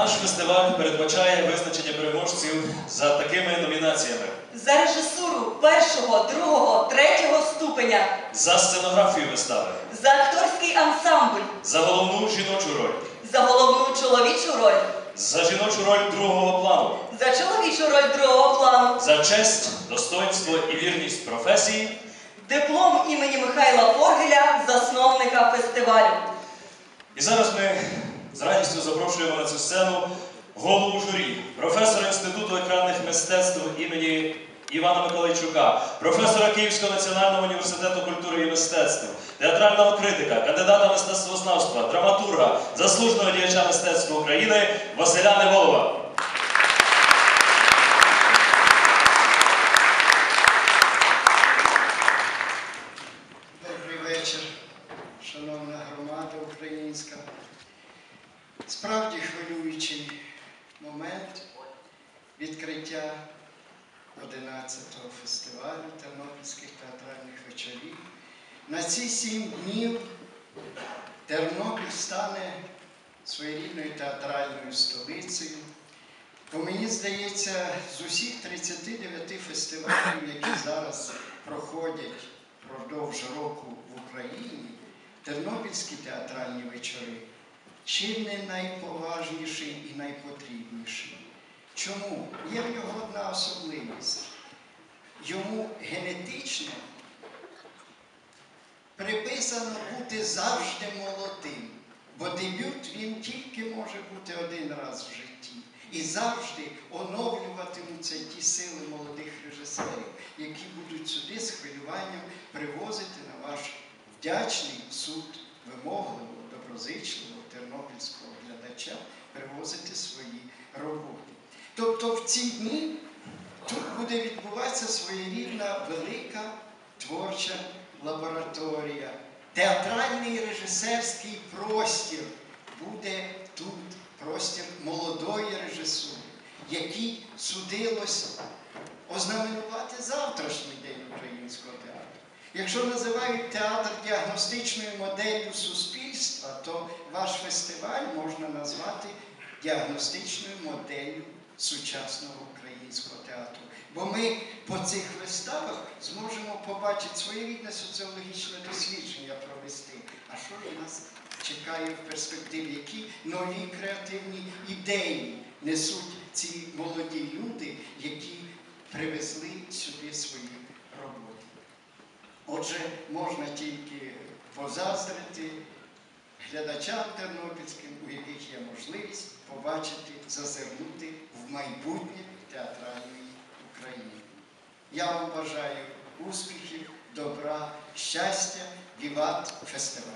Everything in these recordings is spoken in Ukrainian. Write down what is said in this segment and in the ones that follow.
Наш фестиваль передбачає визначення переможців за такими номінаціями. За режисуру першого, другого, третього ступеня. За сценографію вистави. За акторський ансамбль. За головну жіночу роль. За головну чоловічу роль. За жіночу роль другого плану. За чоловічу роль другого плану. За честь, достоинство і вірність професії. Диплом імені Михайла Форгеля, засновника фестивалю. І зараз ми з радістю запрошуємо на цю сцену голову журі, професора Інституту екранних мистецтв імені Івана Миколайчука, професора Київського національного університету культури і мистецтв, театрального критика, кандидата мистецтвознавства, драматурга, заслуженого діяча мистецтва України Василя Неволова. Добрий вечір, шановна громада українська. Справді хвилюючий момент відкриття 11-го фестивалю Тернопільських театральних вечорів. На ці 7 днів Тернопіль стане своєрідною театральною столицею. Бо мені здається, з усіх 39 фестивалів, які зараз проходять впродовж року в Україні, Тернопільські театральні вечори чи не найповажніший і найпотрібніший. Чому? Є в нього одна особливість. Йому генетично приписано бути завжди молодим, бо дебют він тільки може бути один раз в житті. І завжди оновлюватимуться ті сили молодих режисерів, які будуть сюди з хвилюванням привозити на ваш вдячний суд вимогливого, доброзичливого тернопільського глядача, привозити свої роботи. Тобто в ці дні тут буде відбуватися своєрідна велика творча лабораторія. Театральний режисерський простір буде тут. Простір молодої режисури, який судилось ознаменувати завтрашній день українського театру. Якщо називають театр діагностичною моделлю суспільства, то ваш фестиваль можна назвати діагностичною моделлю сучасного українського театру. Бо ми по цих виставах зможемо побачити своєрідне соціологічне дослідження провести. А що ж нас чекає в перспективі, які нові креативні ідеї несуть ці молоді люди, які привезли сюди свої роботи. Отже, можна тільки позаздрити глядачам тернопільським, у яких є можливість побачити, зазирнути в майбутнє театральної України. Я вам бажаю успіхів, добра, щастя, віват фестиваль!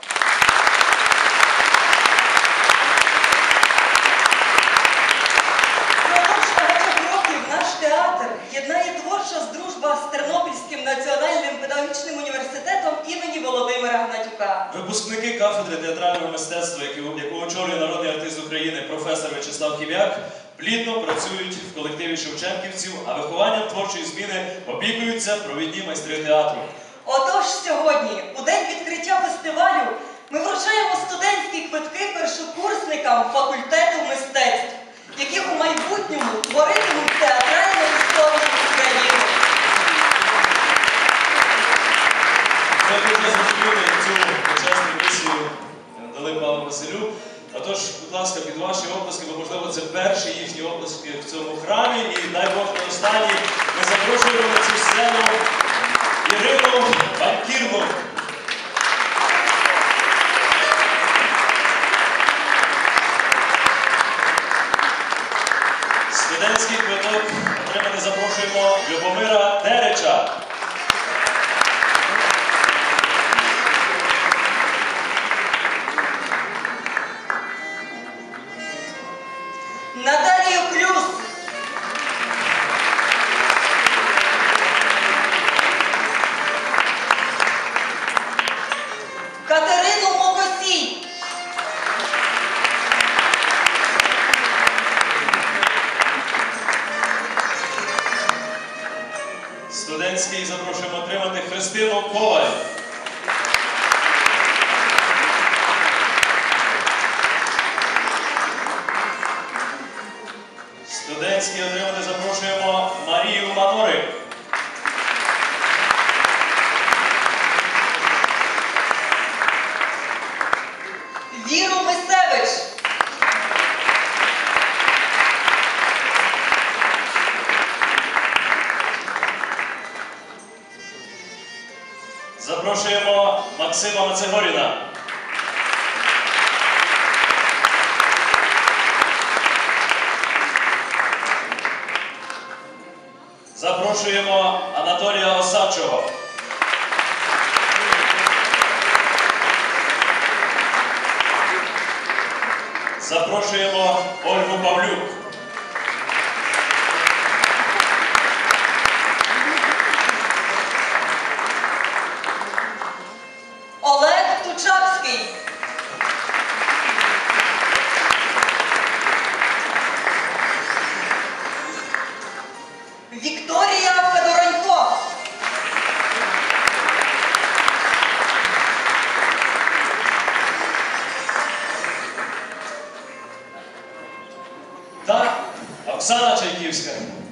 Єднає творча дружба з Тернопільським національним педагогічним університетом імені Володимира Гнатюка. Випускники кафедри театрального мистецтва, яку очолює народний артист України професор В'ячеслав Хім'як, плідно працюють в колективі шевченківців, а вихованням творчої зміни опікуються провідні майстри театру. Отож сьогодні, у день відкриття фестивалю, ми вручаємо студентські квитки першокурсникам факультету мистецтв, які у майбутньому творитимуть театральну історію України. Ми дуже зрозуміли цю почесну місію дали пану Василю. Отож, будь ласка, під ваші оплески, бо, можливо, це перші їхні оплески в цьому храмі. І, дай Бог, на останній ми запрошуємо на цю сцену Ірину Банкірну. Студентський квиток отримати запрошуємо Любомира Дереча. Наталію Клюс. студентський отримати запрошуємо Марію Манорик. Віру Мисевич. Запрошуємо Максима Мацегоріна. Запрошуємо Анатолія Осадчого. Запрошуємо Ольгу Павлюк. Олег Тучавський. Вікторія Федоронько. Та Оксана Чайківська.